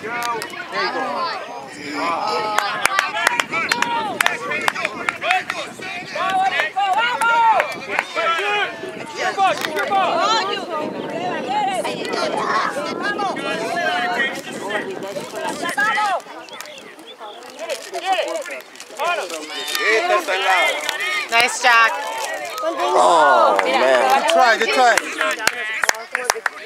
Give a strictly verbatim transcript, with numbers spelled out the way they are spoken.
Nice, Jack. Oh, man. Good try, good try.